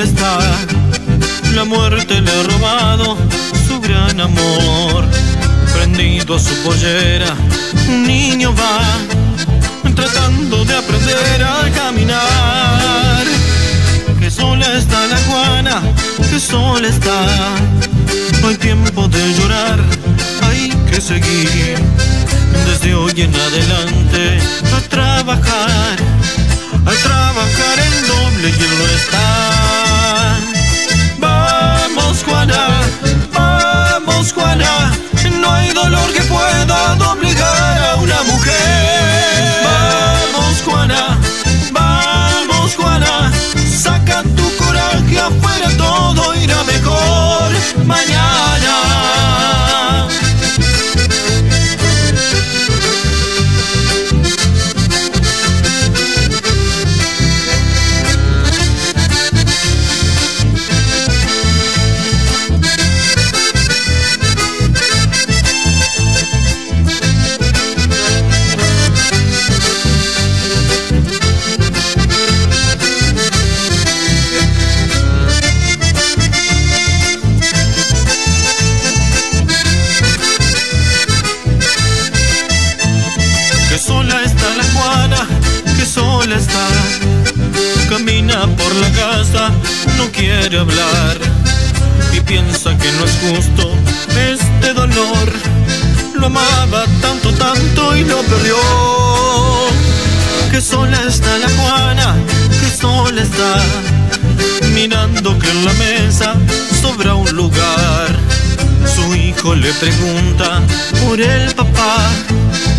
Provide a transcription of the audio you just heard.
sola está. La muerte le ha robado su gran amor. Prendido a su pollera, un niño va tratando de aprender a caminar. Que sola está la Juana, que sola está. No hay tiempo de llorar, hay que seguir. Desde hoy en adelante a trabajar el doble y él no está. Vamos Juana, no hay dolor que pueda doblegar a una mujer. Vamos Juana, saca tu coraje afuera, todo irá mejor mañana. Sola está, camina por la casa, no quiere hablar y piensa que no es justo este dolor. Lo amaba tanto y lo perdió. Que sola está la Juana, que sola está, mirando que en la mesa sobra un lugar. Su hijo le pregunta por el papá